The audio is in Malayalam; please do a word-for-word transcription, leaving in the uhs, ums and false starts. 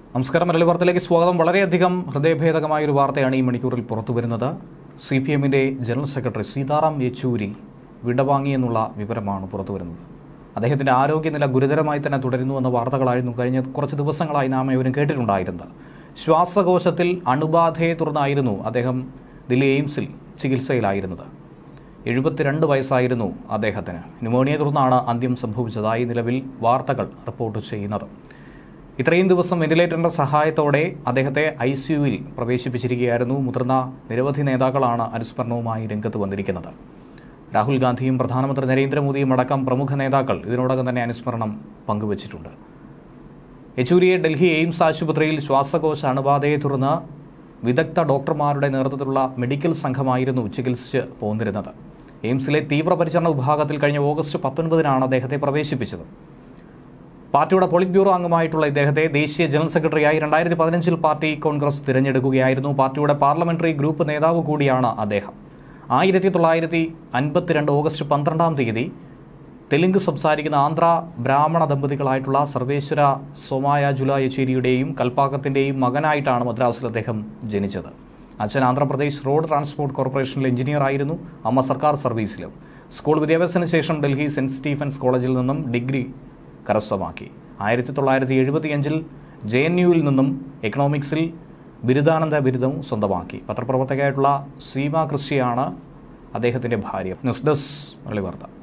നമസ്കാരം. മലയാളി വാർത്തയിലേക്ക് സ്വാഗതം. വളരെയധികം ഹൃദയഭേദകമായ ഒരു വാർത്തയാണ് ഈ മണിക്കൂറിൽ പുറത്തു വരുന്നത്. സി പി എമ്മിൻ്റെ ജനറൽ സെക്രട്ടറി സീതാറാം യെച്ചൂരി വിടവാങ്ങിയെന്നുള്ള വിവരമാണ് പുറത്തു വരുന്നത്. അദ്ദേഹത്തിൻ്റെ ആരോഗ്യനില ഗുരുതരമായി തന്നെ തുടരുന്നു എന്ന വാർത്തകളായിരുന്നു കഴിഞ്ഞ കുറച്ച് ദിവസങ്ങളായി നാം ഇവരും കേട്ടിട്ടുണ്ടായിരുന്നത്. ശ്വാസകോശത്തിൽ അണുബാധയെ തുടർന്നായിരുന്നു അദ്ദേഹം ദില്ലി എയിംസിൽ ചികിത്സയിലായിരുന്നത്. എഴുപത്തിരണ്ട് വയസ്സായിരുന്നു അദ്ദേഹത്തിന്. ന്യൂമോണിയെ തുടർന്നാണ് അന്ത്യം സംഭവിച്ചതായി നിലവിൽ വാർത്തകൾ റിപ്പോർട്ട് ചെയ്യുന്നത്. ഇത്രയും ദിവസം വെന്റിലേറ്ററിന്റെ സഹായത്തോടെ അദ്ദേഹത്തെ ഐ സി യുവിൽ പ്രവേശിപ്പിച്ചിരിക്കുകയായിരുന്നു. മുതിർന്ന നിരവധി നേതാക്കളാണ് അനുസ്മരണവുമായി രംഗത്ത് വന്നിരിക്കുന്നത്. രാഹുൽ ഗാന്ധിയും പ്രധാനമന്ത്രി നരേന്ദ്രമോദിയും അടക്കം പ്രമുഖ നേതാക്കൾ ഇതിനോടകം തന്നെ അനുസ്മരണം പങ്കുവച്ചിട്ടുണ്ട്. യെച്ചൂരിയെ ഡൽഹി എയിംസ് ആശുപത്രിയിൽ ശ്വാസകോശ അണുബാധയെ തുടർന്ന് വിദഗ്ധ ഡോക്ടർമാരുടെ നേതൃത്വത്തിലുള്ള മെഡിക്കൽ സംഘമായിരുന്നു ചികിത്സിച്ച് പോന്നിരുന്നത്. എയിംസിലെ തീവ്രപരിചരണ വിഭാഗത്തിൽ കഴിഞ്ഞ ഓഗസ്റ്റ് പത്തൊൻപതിനാണ് അദ്ദേഹത്തെ പ്രവേശിപ്പിച്ചത്. പാർട്ടിയുടെ പോളിറ്റ് ബ്യൂറോ അംഗമായിട്ടുള്ള ഇദ്ദേഹത്തെ ദേശീയ ജനറൽ സെക്രട്ടറിയായി രണ്ടായിരത്തി പതിനഞ്ചിൽ പാർട്ടി കോൺഗ്രസ് തിരഞ്ഞെടുക്കുകയായിരുന്നു. പാർട്ടിയുടെ പാർലമെന്ററി ഗ്രൂപ്പ് നേതാവ് കൂടിയാണ് അദ്ദേഹം. ആയിരത്തി തൊള്ളായിരത്തി അൻപത്തിരണ്ട് ഓഗസ്റ്റ് പന്ത്രണ്ടാം തീയതി തെലുങ്ക് സംസാരിക്കുന്ന ആന്ധ്ര ബ്രാഹ്മണ ദമ്പതികളായിട്ടുള്ള സർവേശ്വര സോമായാജുല യെച്ചൂരിയുടെയും കൽപ്പാക്കത്തിൻ്റെയും മകനായിട്ടാണ് മദ്രാസിൽ അദ്ദേഹം ജനിച്ചത്. അച്ഛൻ ആന്ധ്രാപ്രദേശ് റോഡ് ട്രാൻസ്പോർട്ട് കോർപ്പറേഷനിൽ എഞ്ചിനീയർ ആയിരുന്നു. അമ്മ സർക്കാർ സർവീസിലും. സ്കൂൾ വിദ്യാഭ്യാസത്തിന് ശേഷം ഡൽഹി സെന്റ് സ്റ്റീഫൻസ് കോളേജിൽ നിന്നും ഡിഗ്രി കരസ്ഥമാക്കി. ആയിരത്തി തൊള്ളായിരത്തി എഴുപത്തിയഞ്ചിൽ ജെ എൻ യുവിൽ നിന്നും എക്കണോമിക്സിൽ ബിരുദാനന്ദ ബിരുദവും സ്വന്തമാക്കി. പത്രപ്രവർത്തകയായിട്ടുള്ള സീമ ക്രിസ്റ്റിയാണ് അദ്ദേഹത്തിൻ്റെ ഭാര്യ. ന്യൂസ് ഡെസ്ക് മലയാളി വാർത്ത.